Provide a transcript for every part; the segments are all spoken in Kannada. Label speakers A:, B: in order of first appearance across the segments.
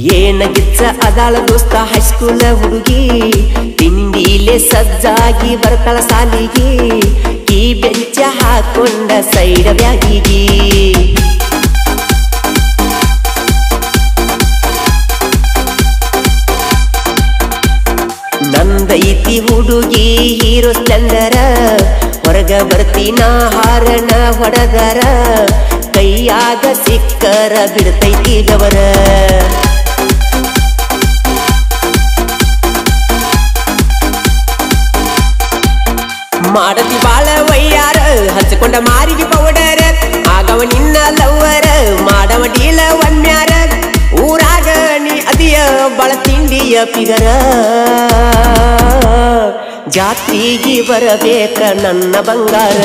A: ಏನ ಗಿಚ್ಚ ಅದಾಳ ದೋಸ್ತ ಹೈಸ್ಕೂಲ ಹುಡುಗಿ ತಿಂಡಿಲೆ ಸಜ್ಜಾಗಿ ಬರ್ತಾಳ ಸಾಲಿಗೆ ಕೀ ಬೆಂಚ ಹಾಕೊಂಡ ಸೈಡ ಬ್ಯಾಗಿಗೆ ನಂದೈತಿ ಹುಡುಗಿ ಹೀರೋ ಸ್ಪ್ಲೆಂಡರ ಹೊರಗ ಬರ್ತೀನ ಹಾರನ ಹೊಡೆದರ ಕೈಯಾಗ ಸಿಕ್ಕರ ಬಿಡ್ತೈತಿ ಗವರ ಮಾಡತಿ ಬಾಳ ವಯ್ಯಾರ ಹಚ್ಕೊಂಡ ಮಾರಿಗೆ ಪೌಡರ ಆಗವ ನಿನ್ನ ಲವ್ವರ ಮಾಡವ ಡೀಲ ಒಮ್ಮ್ಯಾರ ಊರಾಗ ನೀ ಅದಿಯ ಬಾಳ ತಿಂಡಿಯ ಪಿಗರ ಜಾತ್ರೆಗೆ ಬರಬೇಕ ನನ್ನ ಬಂಗಾರ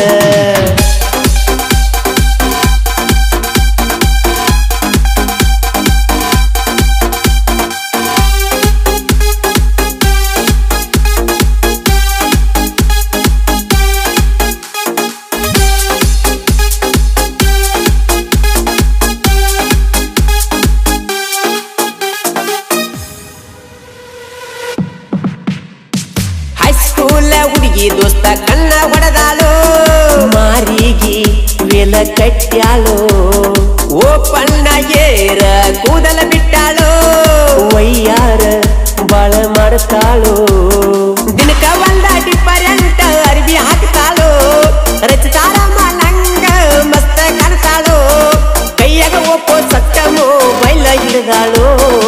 A: ಹುಡುಗಿ ದೋಸ್ತ ಕಣ್ಣ ಹೊಡೆದಾಳು ಮಾರಿಗೆ ವೇಲ ಕಟ್ಟ್ಯಾಳು ಓಪಣ್ಣ ಏರ ಕೂದಲ ಬಿಟ್ಟಾಳು ವಯ್ಯಾರ ಬಾಳ ಮಾಡ್ತಾಳು ದಿನಕ ಒಂದ ಡಿಫರೆಂಟ್ ಅರ್ಬಿ ಹಾಕ್ತಾಳು ರಚಿತಾರ ಮಲಂಗ ಮಸ್ತ ಕಾಣ್ತಾಳು ಕೈಯಾಗ ಒಪ್ಪೋ ಸಕ್ಕ ಮೊಬೈಲ್ ಹಿಡಿದಾಳು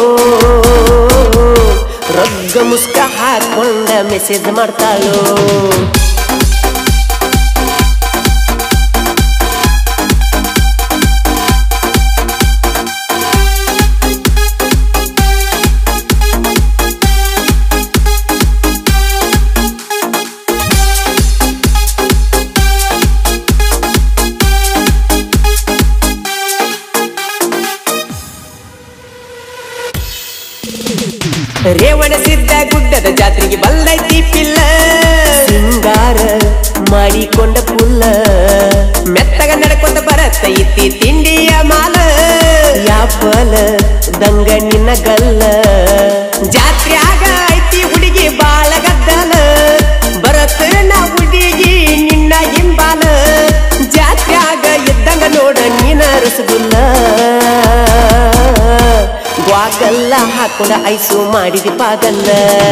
A: ರಗ್ಗ ಮುಸ್ಕ ಹಾಕೊಂಡ ಮೆಸೇಜ್ ಮಾಡ್ತಾಳು ರೇವಣ ಸಿದ್ಧ ಗುಡ್ಡದ ಜಾತ್ರೆಗೆ ಬಂದೈತಿ ಪಿಲ್ಲ ಸಿಂಗಾರ ಮಾಡಿಕೊಂಡ ಪುಲ್ಲ ಮೆತ್ತಗ ನಡ್ಕೊಂಡ ಬರತೈತಿ ತಿಂಡಿಯ ಮಾಲ ಯಾಪಲ ದಂಗ ನಿನ್ನ ಗಲ್ಲ ಜಾತ್ರೆಯಾಗ ಐತಿ ಹುಡುಗಿ ಬಾಳ ಗದ್ದಲ ಬರತ ನಾ ಹುಡುಗಿ ನಿನ್ನ ಹಿಂಬಾಲ ಜಾತ್ರೆಯಾಗ ಇದ್ದಂಗ ನೋಡ ನೀನ ರಸಗುಲ್ಲ ಗ್ವಾಗಲ್ಲ ಹಾಕೊಂಡ ಐಸು ಮಾಡಿದಿ ಪಾಗಲ್ಲ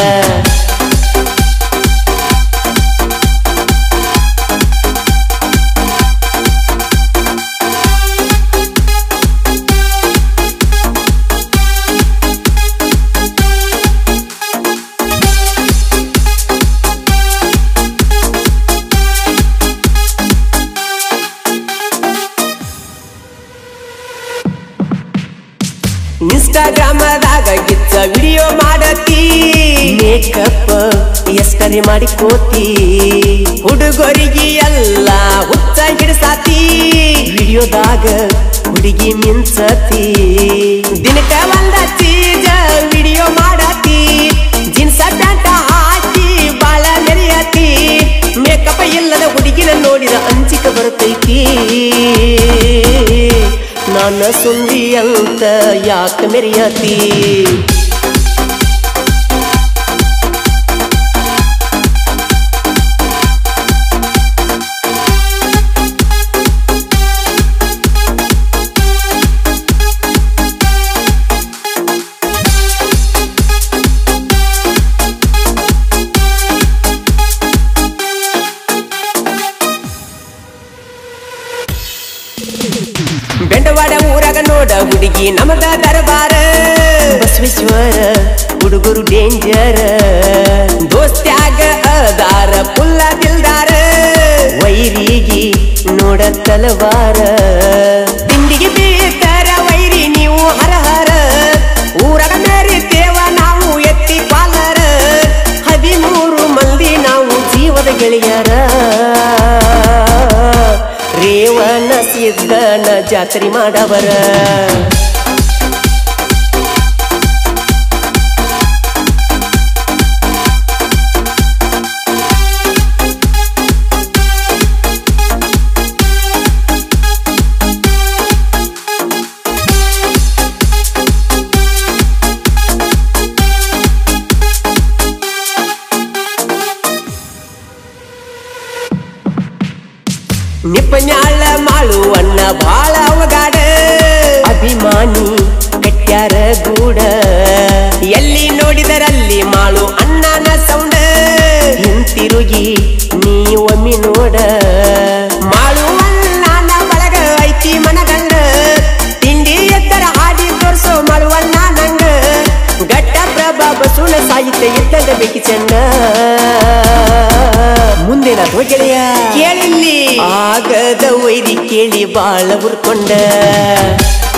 A: ಇನ್ಸ್ಟಾಗ್ರಾಮದಾಗ ಗಿಚ್ಚ ವಿಡಿಯೋ ಮಾಡತಿ ಮೇಕಪ್ ಎಷ್ಟರಿ ಮಾಡಿಕೋತಿ ಹುಡುಗರಿಗೆ ಎಲ್ಲ ಹುಚ್ಚ ಹಿಡ್ಸಾತಿ ವಿಡಿಯೋದಾಗ ಹುಡುಗಿ ಮಿಂಚತಿ ದಿನಕ ಒಂದ ಚೀಜ ವಿಡಿಯೋ ಮಾಡತಿ ಜೀನ್ಸ ಪ್ಯಾಂಟ ಹಾಕಿ ಬಾಳ ಮೆರೆಯತಿ ಮೇಕಪ್ ಇಲ್ಲದ ಹುಡುಗಿನ ನೋಡಿದ ಅಂಚಿಕ ಬರ್ತೈತಿ ನನ್ನ ಸುಂದಿ ಅಂತ ಯಾಕೆ ಮೆರೆಯತಿ ಬೆಂಡವಾಡ ಊರಾಗ ನೋಡ ಹುಡುಗಿ ನಮದ ದರಬಾರ ಬಸವೇಶ್ವರ ಹುಡುಗರು ಡೇಂಜರ್ ದೋಸ್ತ್ಯಾಗ ಅದಾರ ಪುಲ್ಲ ದಿಲ್ದಾರ ವೈರಿಗೆ ನೋಡ ತಲವಾರ ತಿಂಡಿಗೆ ಬೇಕಾರ ವೈರಿ ನೀವು ಹರಹರ ಊರಾಗ ಮೇರಿತೇವ ನಾವು ಎತ್ತಿ ಪಾಲರ 13 ಮಂದಿ ನಾವು ಜೀವದ ಗೆಳೆಯರ ರೇವಣ ಸಿದ್ದನ ಜಾತ್ರೆ ಮಾಡವರ ಮಾಳುವನ್ನ ಬಾಳ ಅವಗಾಡ ಅಭಿಮಾನಿ ಕಟ್ಯಾರ ಗೂಡ ಎಲ್ಲಿ ನೋಡಿದರಲ್ಲಿ ಮಾಳು ಅಣ್ಣನ ಸೌಂಡ ಹಿಂತಿರುಗಿ ನೀ ಒಮ್ಮಿ ನೋಡ ಮಾಳುವಣ್ಣನ ಬಳಗ ಐತಿ ಮನಗಂಡ ತಿಂಡಿ ಎತ್ತರ ಹಾಡಿ ತೋರ್ಸೋ ಮಾಳುವಣ್ಣ ನಂಗ ಗಟ್ಟ ಪ್ರಭಾ ಬಸವನ ಸಾಹಿತ್ಯ ಇದ್ದಂಗ ಬೇಕಿ ಚೆನ್ನ ಮುಂದಿನ ಗೆಳೆಯ ಕೇಳಿಲ್ಲಿ ಆಗದ ವೈರಿ ಕೇಳಿ ಬಾಳ ಉರ್ಕೊಂಡ